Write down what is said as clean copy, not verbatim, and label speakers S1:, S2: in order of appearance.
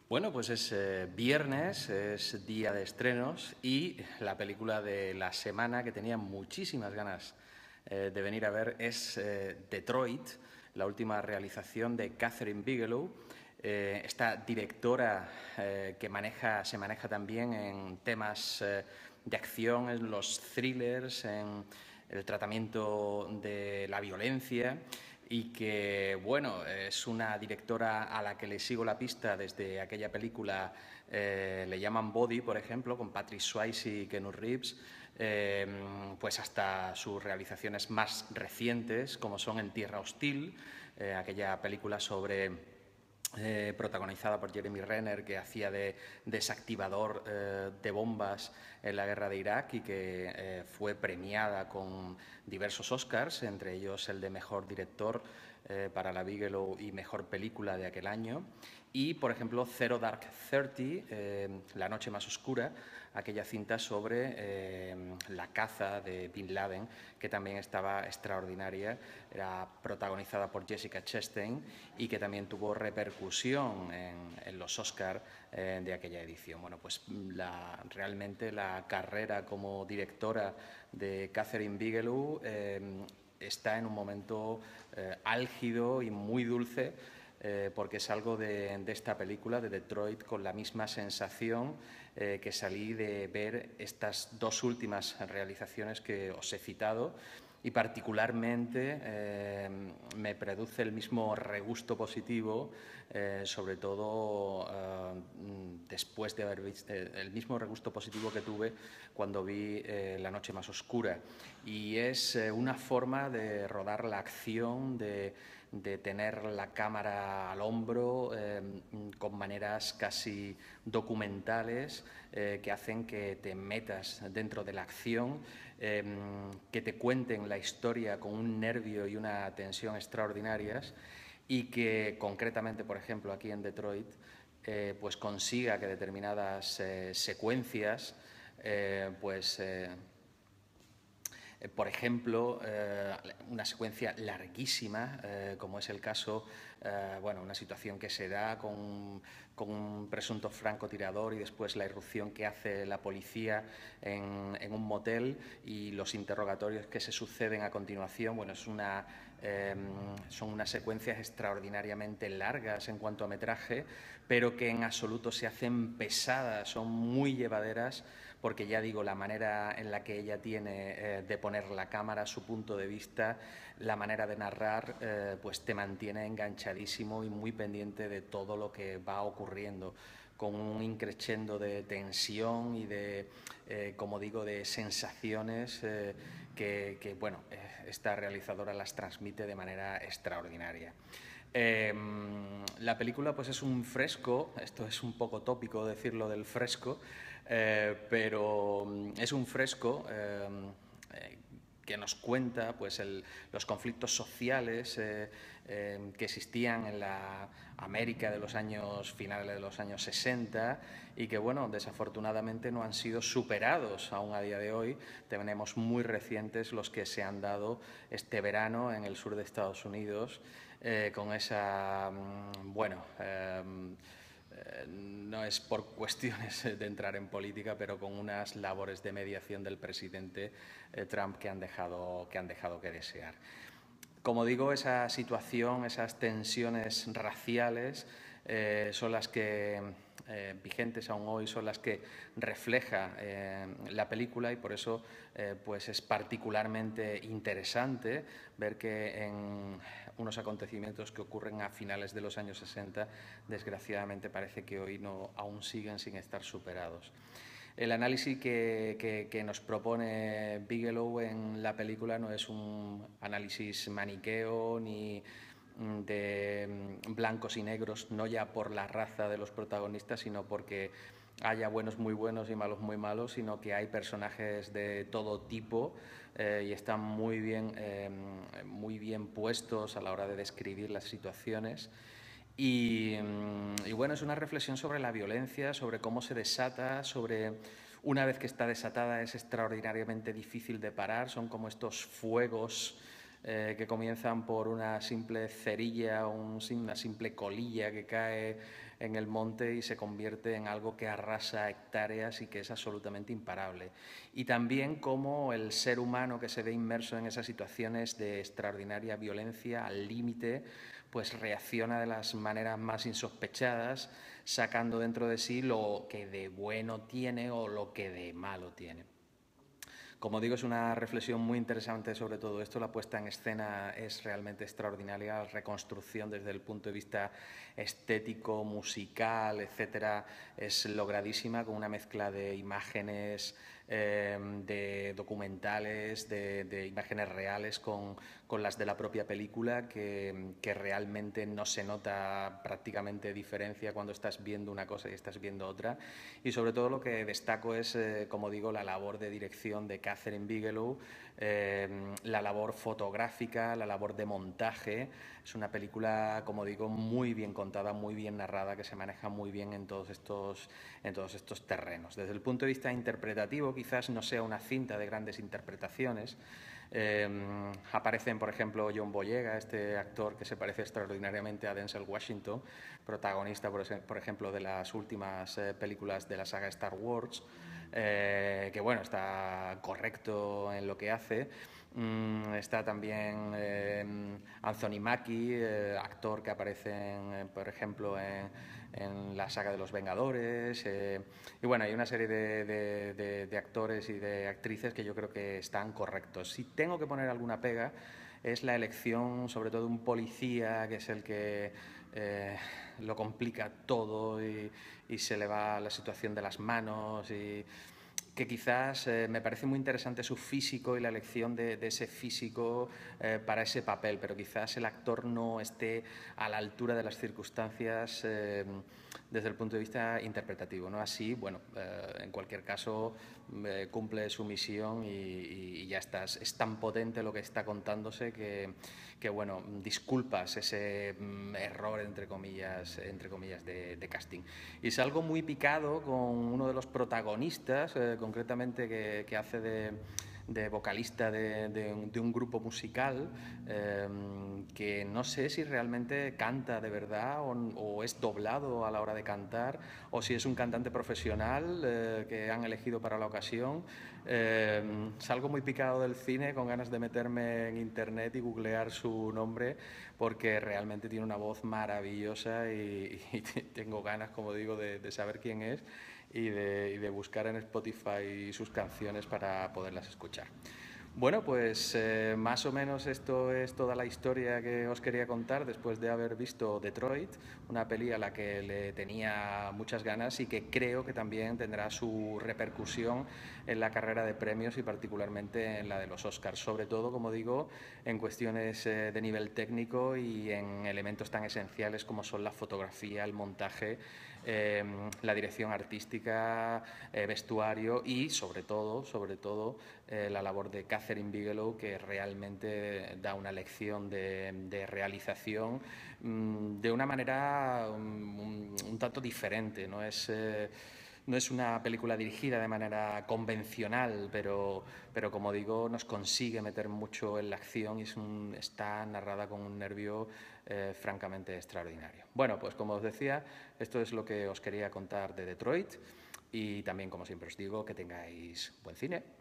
S1: Bueno, pues es viernes, es día de estrenos y la película de la semana que tenía muchísimas ganas de venir a ver es Detroit, la última realización de Catherine Bigelow, esta directora que se maneja también en temas de acción, en los thrillers, en el tratamiento de la violencia y que, bueno, es una directora a la que le sigo la pista desde aquella película, le llaman Body, por ejemplo, con Patrick Swayze y Keanu Reeves, pues hasta sus realizaciones más recientes, como son En Tierra Hostil, aquella película sobre protagonizada por Jeremy Renner, que hacía de desactivador de bombas en la guerra de Irak y que fue premiada con diversos Oscars, entre ellos el de Mejor Director para la Bigelow y Mejor Película de aquel año. Y, por ejemplo, Zero Dark Thirty, La Noche Más Oscura, aquella cinta sobre la caza de Bin Laden, que también estaba extraordinaria, era protagonizada por Jessica Chastain y que también tuvo repercusión en los Oscars de aquella edición. Bueno, pues realmente la carrera como directora de Catherine Bigelow está en un momento álgido y muy dulce, porque salgo de esta película, de Detroit, con la misma sensación que salí de ver estas dos últimas realizaciones que os he citado, y particularmente me produce el mismo regusto positivo, sobre todo después de haber visto el mismo regusto positivo que tuve cuando vi La Noche Más Oscura. Y es una forma de rodar la acción, de tener la cámara al hombro, con maneras casi documentales, que hacen que te metas dentro de la acción, que te cuenten la historia con un nervio y una tensión extraordinarias, y que concretamente, por ejemplo, aquí en Detroit, pues consiga que determinadas secuencias, por ejemplo, una secuencia larguísima, como es el caso, bueno, una situación que se da con un presunto francotirador y después la irrupción que hace la policía en un motel y los interrogatorios que se suceden a continuación. Bueno, son unas secuencias extraordinariamente largas en cuanto a metraje, pero que en absoluto se hacen pesadas, son muy llevaderas, porque ya digo, la manera en la que ella tiene de poner la cámara, su punto de vista, la manera de narrar, pues te mantiene enganchadísimo y muy pendiente de todo lo que va ocurriendo, con un increchendo de tensión y de, como digo, de sensaciones bueno, esta realizadora las transmite de manera extraordinaria. La película pues es un fresco, esto es un poco tópico decirlo del fresco, pero es un fresco que nos cuenta pues los conflictos sociales que existían en la América de los años finales de los años 60 y que, bueno, desafortunadamente no han sido superados aún a día de hoy. Tenemos muy recientes los que se han dado este verano en el sur de Estados Unidos, con esa, bueno, no es por cuestiones de entrar en política, pero con unas labores de mediación del presidente Trump que han dejado que desear. Como digo, esa situación, esas tensiones raciales son las que, vigentes aún hoy, son las que refleja la película, y por eso pues es particularmente interesante ver que en unos acontecimientos que ocurren a finales de los años 60, desgraciadamente parece que hoy aún siguen sin estar superados. El análisis que nos propone Bigelow en la película no es un análisis maniqueo ni de blancos y negros, no ya por la raza de los protagonistas, sino porque haya buenos muy buenos y malos muy malos, sino que hay personajes de todo tipo y están muy bien puestos a la hora de describir las situaciones. Y bueno, es una reflexión sobre la violencia, sobre cómo se desata, sobre una vez que está desatada es extraordinariamente difícil de parar, son como estos fuegos que comienzan por una simple cerilla o una simple colilla que cae en el monte y se convierte en algo que arrasa hectáreas y que es absolutamente imparable. Y también cómo el ser humano que se ve inmerso en esas situaciones de extraordinaria violencia al límite, pues reacciona de las maneras más insospechadas, sacando dentro de sí lo que de bueno tiene o lo que de malo tiene. Como digo, es una reflexión muy interesante sobre todo esto. La puesta en escena es realmente extraordinaria, la reconstrucción desde el punto de vista estético, musical, etcétera, es logradísima, con una mezcla de imágenes, de documentales, de imágenes reales con las de la propia película, que realmente no se nota prácticamente diferencia cuando estás viendo una cosa y estás viendo otra. Y sobre todo lo que destaco es, como digo, la labor de dirección de Catherine Bigelow, la labor fotográfica, la labor de montaje. Es una película, como digo, muy bien contada, muy bien narrada, que se maneja muy bien en todos estos terrenos. Desde el punto de vista interpretativo, quizás no sea una cinta de grandes interpretaciones. Aparecen, por ejemplo, John Boyega, este actor que se parece extraordinariamente a Denzel Washington, protagonista, por ejemplo, de las últimas películas de la saga Star Wars, que bueno, está correcto en lo que hace. Está también Anthony Mackie, actor que aparece, por ejemplo, en la saga de los Vengadores. Y bueno, hay una serie de actores y de actrices que yo creo que están correctos. Si tengo que poner alguna pega, es la elección, sobre todo, de un policía, que es el que lo complica todo y se le va la situación de las manos, y que quizás me parece muy interesante su físico y la elección de ese físico para ese papel, pero quizás el actor no esté a la altura de las circunstancias desde el punto de vista interpretativo, ¿no? Así, bueno, en cualquier caso cumple su misión y ya está. Es tan potente lo que está contándose que bueno, disculpas ese error, entre comillas, de casting. Y salgo muy picado con uno de los protagonistas, concretamente que hace de vocalista de un grupo musical, que no sé si realmente canta de verdad o es doblado a la hora de cantar, o si es un cantante profesional que han elegido para la ocasión. Salgo muy picado del cine, con ganas de meterme en internet y googlear su nombre, porque realmente tiene una voz maravillosa y tengo ganas, como digo, de saber quién es y de buscar en Spotify sus canciones para poderlas escuchar. Bueno, pues más o menos esto es toda la historia que os quería contar después de haber visto Detroit, una peli a la que le tenía muchas ganas y que creo que también tendrá su repercusión en la carrera de premios y particularmente en la de los Oscars, sobre todo, como digo, en cuestiones de nivel técnico y en elementos tan esenciales como son la fotografía, el montaje, la dirección artística, vestuario y sobre todo la labor de Catherine Bigelow, que realmente da una lección de realización de una manera un tanto diferente. No es una película dirigida de manera convencional, pero como digo, nos consigue meter mucho en la acción y está narrada con un nervio francamente extraordinario. Bueno, pues como os decía, esto es lo que os quería contar de Detroit y también, como siempre os digo, que tengáis buen cine.